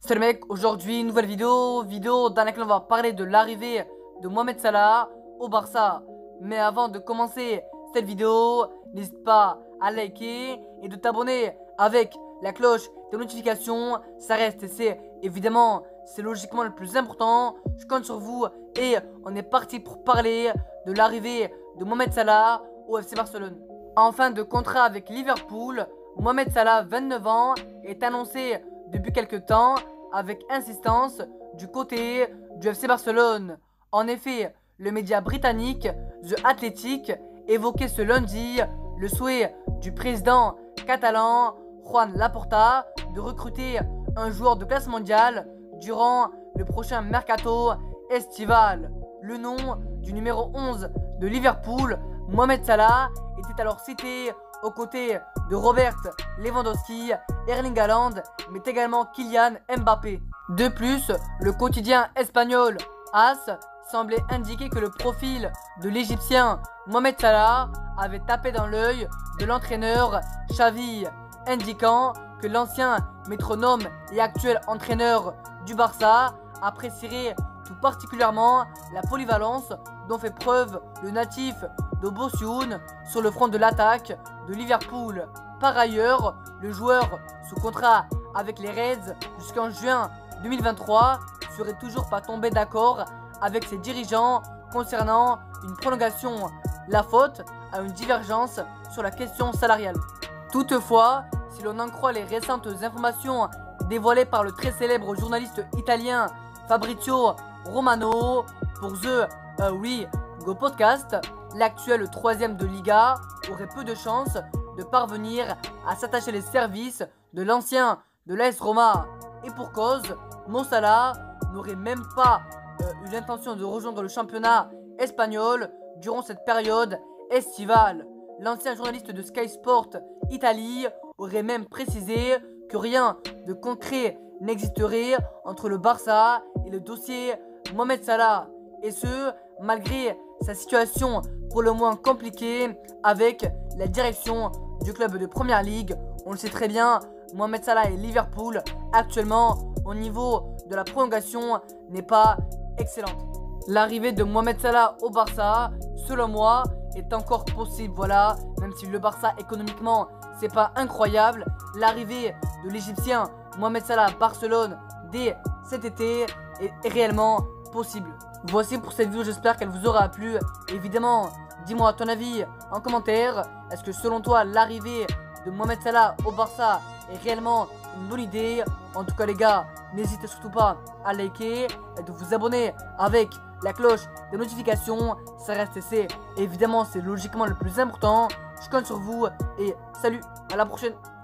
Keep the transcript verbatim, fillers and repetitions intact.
Salut mec, aujourd'hui nouvelle vidéo, vidéo dans laquelle on va parler de l'arrivée de Mohamed Salah au Barça. Mais avant de commencer cette vidéo, n'hésite pas à liker et de t'abonner avec la cloche de notification. Ça reste et c'est évidemment, c'est logiquement le plus important. Je compte sur vous et on est parti pour parler de l'arrivée de Mohamed Salah au F C Barcelone. En fin de contrat avec Liverpool, Mohamed Salah, vingt-neuf ans, est annoncé depuis quelques temps avec insistance du côté du F C Barcelone. En effet, le média britannique The Athletic évoquait ce lundi le souhait du président catalan Joan Laporta de recruter un joueur de classe mondiale durant le prochain mercato estival. Le nom du numéro onze de Liverpool, Mohamed Salah, était alors cité aux côtés de Robert Lewandowski, Erling Haaland, mais également Kylian Mbappé. De plus, le quotidien espagnol A S semblait indiquer que le profil de l'Égyptien Mohamed Salah avait tapé dans l'œil de l'entraîneur Xavi, indiquant que l'ancien métronome et actuel entraîneur du Barça apprécierait tout particulièrement la polyvalence dont fait preuve le natif de Bosioun sur le front de l'attaque de Liverpool. Par ailleurs, le joueur sous contrat avec les Reds jusqu'en juin deux mille vingt-trois serait toujours pas tombé d'accord avec ses dirigeants concernant une prolongation, la faute à une divergence sur la question salariale. Toutefois, si l'on en croit les récentes informations dévoilées par le très célèbre journaliste italien Fabrizio Romano pour The uh, We Go Podcast, l'actuel troisième de Liga aurait peu de chances de parvenir à s'attacher les services de l'ancien de l'A S Roma. Et pour cause, Mo Salah n'aurait même pas euh, eu l'intention de rejoindre le championnat espagnol durant cette période estivale. L'ancien journaliste de Sky Sport Italie aurait même précisé que rien de concret n'existerait entre le Barça et le dossier Mohamed Salah. Et ce, malgré sa situation pour le moins compliquée avec la direction du club de Première Ligue. On le sait très bien, Mohamed Salah et Liverpool actuellement au niveau de la prolongation n'est pas excellente. L'arrivée de Mohamed Salah au Barça, selon moi, est encore possible. Voilà, même si le Barça économiquement c'est pas incroyable, l'arrivée de l'Égyptien Mohamed Salah à Barcelone dès cet été est réellement possible. Voici pour cette vidéo, j'espère qu'elle vous aura plu. Évidemment, dis-moi ton avis en commentaire. Est-ce que selon toi l'arrivée de Mohamed Salah au Barça est réellement une bonne idée? En tout cas les gars, n'hésitez surtout pas à liker et de vous abonner avec la cloche de notification. Ça reste c'est évidemment c'est logiquement le plus important. Je compte sur vous et salut, à la prochaine.